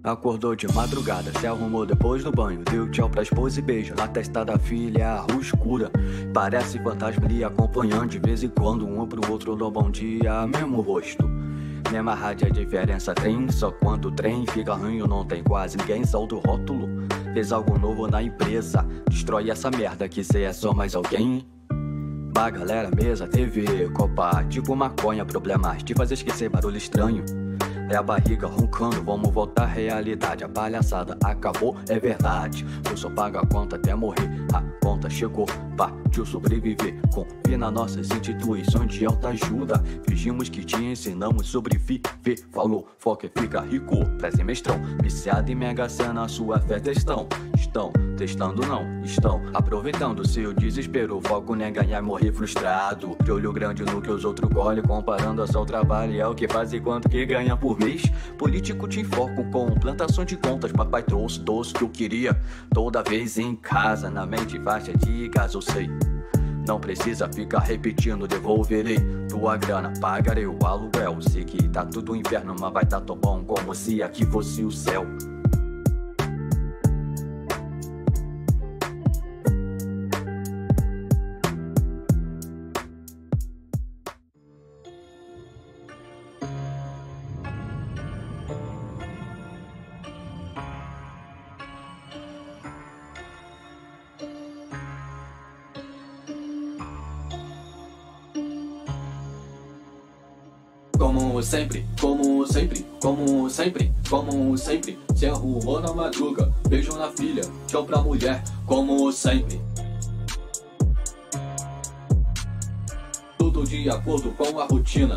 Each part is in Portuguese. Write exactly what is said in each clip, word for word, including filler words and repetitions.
Acordou de madrugada, se arrumou depois do banho, deu tchau pra esposa e beijo na testa da filha, a rua escura. Parece fantasma lhe acompanhando, de vez em quando um pro outro dá bom dia, mesmo rosto. Mesma rádio, a diferença tem, só quando o trem fica ruim não tem quase ninguém, solta o rótulo. Fez algo novo na empresa, destrói essa merda que cê é só mais alguém. Ba galera, mesa, T V, copa, tipo maconha, problemas de fazer esquecer barulho estranho. É a barriga roncando, vamos voltar à realidade. A palhaçada acabou, é verdade. Eu só pago a conta até morrer. A conta chegou, partiu sobreviver. Confia nas nossas instituições de alta ajuda. Fingimos que te ensinamos sobre viver. Falou, foca e fica rico, pré-semestrão. Viciado em mega sena, sua fé testão. Estão testando não, estão aproveitando seu desespero. Foco nem ganhar e morrer frustrado. De olho grande no que os outros colhem, comparando a seu trabalho é o que faz e quanto que ganha por mês. Político te enfoco com plantação de contas. Papai trouxe doce que eu queria toda vez em casa. Na mente faixa de gás eu sei, não precisa ficar repetindo, devolverei tua grana, pagarei o aluguel. Sei que tá tudo inferno, mas vai tá tão bom como se aqui fosse o céu. Como sempre, como sempre, como sempre, como sempre, se arrumou na madruga, beijo na filha, tchau pra mulher, como sempre. Tudo de acordo com a rotina.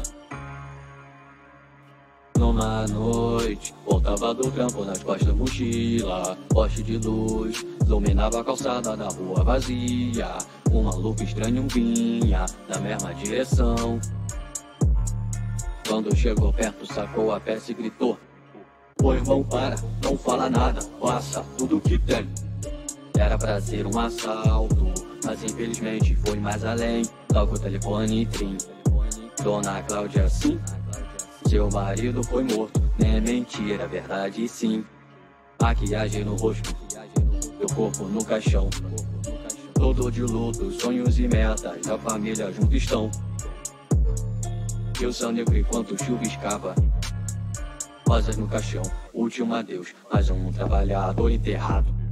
Numa noite, voltava do trampo nas costas mochila, poste de luz, iluminava a calçada da rua vazia. Um maluco estranho vinha na mesma direção. Quando chegou perto, sacou a peça e gritou: "Ô irmão, para, não fala nada, passa tudo que tem." Era pra ser um assalto, mas infelizmente foi mais além. Logo o telefone trim. Dona Cláudia, sim, seu marido foi morto. Nem é mentira, é verdade sim. Maquiagem no rosto, teu corpo no caixão. Todo de luto, sonhos e metas, a família junto estão. Eu sou negro enquanto chuviscava, rosas no caixão, último adeus, mais um trabalhador enterrado.